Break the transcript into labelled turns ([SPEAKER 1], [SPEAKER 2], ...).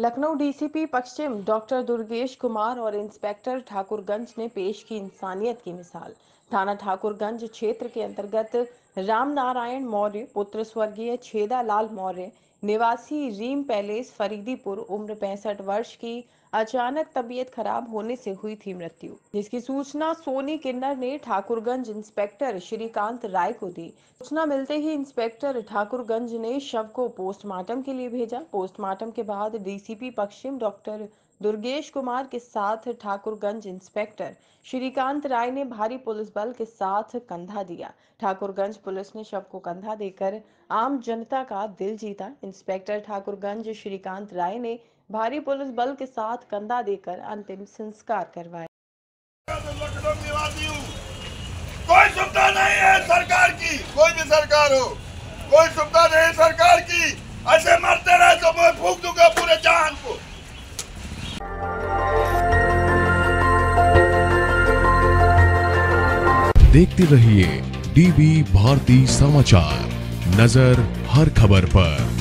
[SPEAKER 1] Lucknow DCP पश्चिम doctor Durgesh Kumar और inspector Thakurganj ने पेश की इंसानियत की मिसाल। थाना ठाकुरगंज क्षेत्र के अंतर्गत रामनारायण मौर्य पुत्र स्वर्गीय छेदालाल मौर्य निवासी रीम पैलेस फरीदीपुर उम्र 65 वर्ष की अचानक तबीयत खराब होने से हुई थी मृत्यु, जिसकी सूचना सोनी किन्नर ने ठाकुरगंज इंस्पेक्टर श्रीकांत राय को दी। सूचना मिलते ही इंस्पेक्टर ठाकुरगंज ने शव को पोस्टमार्टम के लिए भेजा। पोस्टमार्टम के बाद डीसीपी पश्चिम डॉक्टर दुर्गेश कुमार के साथ ठाकुरगंज इंस्पेक्टर श्रीकांत राय ने भारी पुलिस बल के साथ कंधा दिया। ठाकुरगंज पुलिस ने शव को कंधा देकर आम जनता का दिल जीता। इंस्पेक्टर ठाकुरगंज श्रीकांत राय ने भारी पुलिस बल के साथ कंधा देकर अंतिम संस्कार करवाया।
[SPEAKER 2] कोई सुविधा नहीं है सरकार की, कोई भी सरकार हो, कोई सुविधा नहीं सरकार की। ऐसे मरते रहे तो मैं फूंक दूंगा पूरे जहान को।
[SPEAKER 3] देखते रहिए डीबी भारती समाचार, नजर हर खबर पर।